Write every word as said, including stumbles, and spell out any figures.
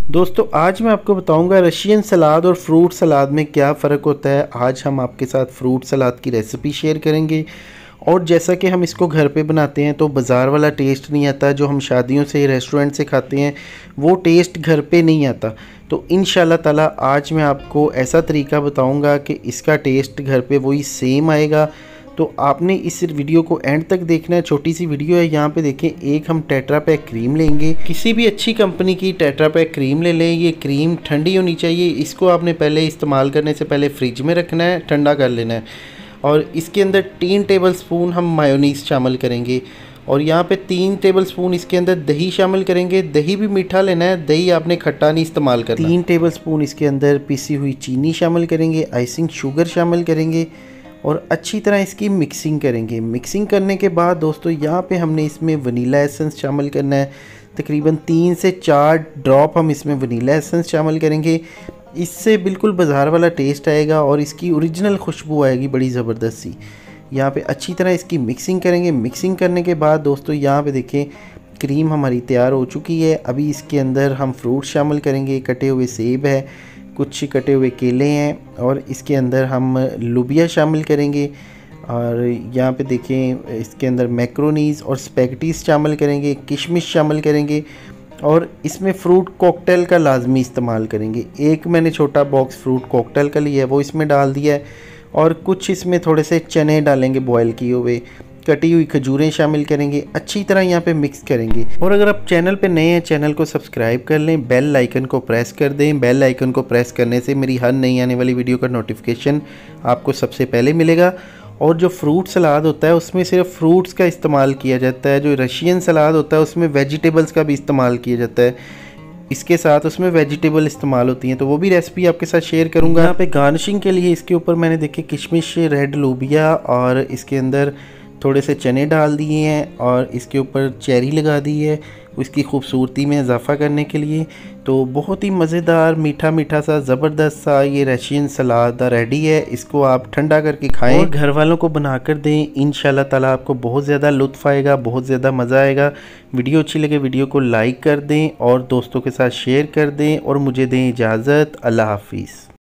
दोस्तों आज मैं आपको बताऊंगा रशियन सलाद और फ्रूट सलाद में क्या फ़र्क होता है। आज हम आपके साथ फ्रूट सलाद की रेसिपी शेयर करेंगे और जैसा कि हम इसको घर पे बनाते हैं तो बाज़ार वाला टेस्ट नहीं आता, जो हम शादियों से रेस्टोरेंट से खाते हैं वो टेस्ट घर पे नहीं आता। तो इंशाल्लाह ताला आज मैं आपको ऐसा तरीका बताऊंगा कि इसका टेस्ट घर पे वही सेम आएगा। तो आपने इस वीडियो को एंड तक देखना है। छोटी सी वीडियो है। यहाँ पे देखें, एक हम टेट्रा पैक क्रीम लेंगे, किसी भी अच्छी कंपनी की टेट्रा पैक क्रीम ले लें। ये क्रीम ठंडी होनी चाहिए। इसको आपने पहले इस्तेमाल करने से पहले फ्रिज में रखना है, ठंडा कर लेना है। और इसके अंदर तीन टेबल स्पून हम मायोनीज़ शामिल करेंगे और यहाँ पे तीन टेबल स्पून इसके अंदर दही शामिल करेंगे। दही भी मीठा लेना है, दही आपने खट्टा नहीं इस्तेमाल करना। तीन टेबल स्पून इसके अंदर पिसी हुई चीनी शामिल करेंगे, आइसिंग शुगर शामिल करेंगे और अच्छी तरह इसकी मिक्सिंग करेंगे। मिक्सिंग करने के बाद दोस्तों यहाँ पे हमने इसमें वनीला एसेंस शामिल करना है। तकरीबन तीन से चार ड्रॉप हम इसमें वनीला एसेंस शामिल करेंगे। इससे बिल्कुल बाज़ार वाला टेस्ट आएगा और इसकी ओरिजिनल खुशबू आएगी बड़ी ज़बरदस्त सी। यहाँ पे अच्छी तरह इसकी मिक्सिंग करेंगे। मिक्सिंग करने के बाद दोस्तों यहाँ पे देखें, क्रीम हमारी तैयार हो चुकी है। अभी इसके अंदर हम फ्रूट शामिल करेंगे। कटे हुए सेब है, कुछ कटे हुए केले हैं और इसके अंदर हम लुबिया शामिल करेंगे। और यहाँ पे देखें, इसके अंदर मैक्रोनीज़ और स्पैगेटीज़ शामिल करेंगे, किशमिश शामिल करेंगे और इसमें फ़्रूट कॉकटेल का लाजमी इस्तेमाल करेंगे। एक मैंने छोटा बॉक्स फ्रूट कॉकटेल का लिया है, वो इसमें डाल दिया है और कुछ इसमें थोड़े से चने डालेंगे बॉयल किए हुए। कटी हुई खजूरें शामिल करेंगे। अच्छी तरह यहाँ पे मिक्स करेंगे। और अगर आप चैनल पे नए हैं, चैनल को सब्सक्राइब कर लें, बेल आइकन को प्रेस कर दें। बेल आइकन को प्रेस करने से मेरी हर नई आने वाली वीडियो का नोटिफिकेशन आपको सबसे पहले मिलेगा। और जो फ्रूट सलाद होता है उसमें सिर्फ फ्रूट्स का इस्तेमाल किया जाता है। जो रशियन सलाद होता है उसमें वेजिटेबल्स का भी इस्तेमाल किया जाता है। इसके साथ उसमें वेजिटेबल इस्तेमाल होती हैं, तो वो भी रेसिपी आपके साथ शेयर करूँगा। यहाँ पे गार्निशिंग के लिए इसके ऊपर मैंने देखे किशमिश, रेड लोबिया और इसके अंदर थोड़े से चने डाल दिए हैं और इसके ऊपर चेरी लगा दी है उसकी खूबसूरती में इजाफ़ा करने के लिए। तो बहुत ही मज़ेदार मीठा मीठा सा ज़बरदस्त सा ये रशियन सलाद रेडी है। इसको आप ठंडा करके खाएं और घर वालों को बना कर दें। इंशाल्लाह ताला आपको बहुत ज़्यादा लुत्फ़ आएगा, बहुत ज़्यादा मज़ा आएगा। वीडियो अच्छी लगे वीडियो को लाइक कर दें और दोस्तों के साथ शेयर कर दें और मुझे दें इजाज़त। अल्लाह हाफिज़।